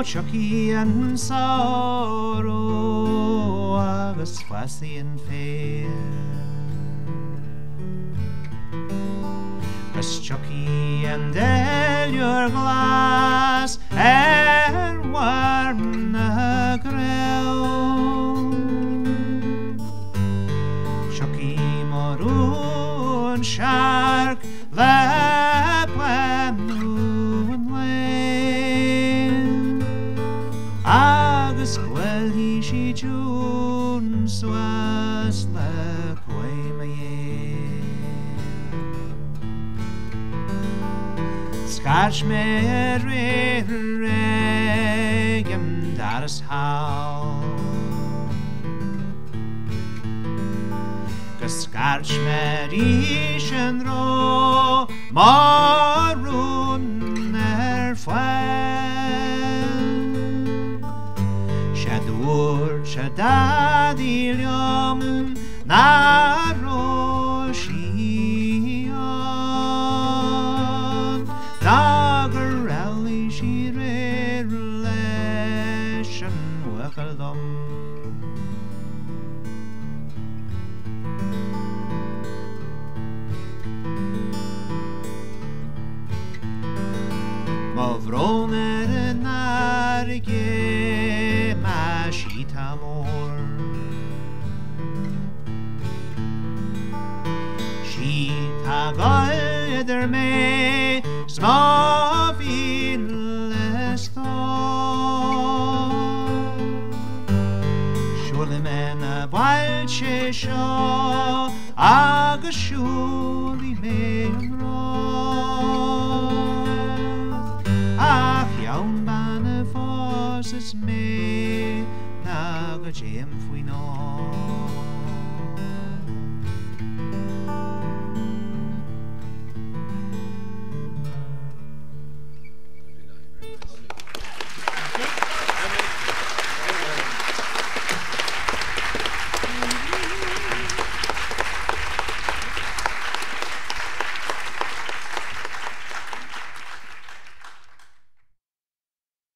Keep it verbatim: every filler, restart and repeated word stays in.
Chucky and sorrow agus fussy and fair. Gus Chucky and el your glass and warm the ground. Chucky maroon shark lap moon lane agus gweli she June swas la Scotch Mary Regum Daris How Gus Scotch Mary Shandro Maroon er fwen Shadur Shadadilium Naroshion Nagarelli she relation Wekaldum Mavroner narge mashitamor Shita galder me smavilestor Shulimen a balche sho aga shuli meimroth Ach yaun bane forces me naga jem fui no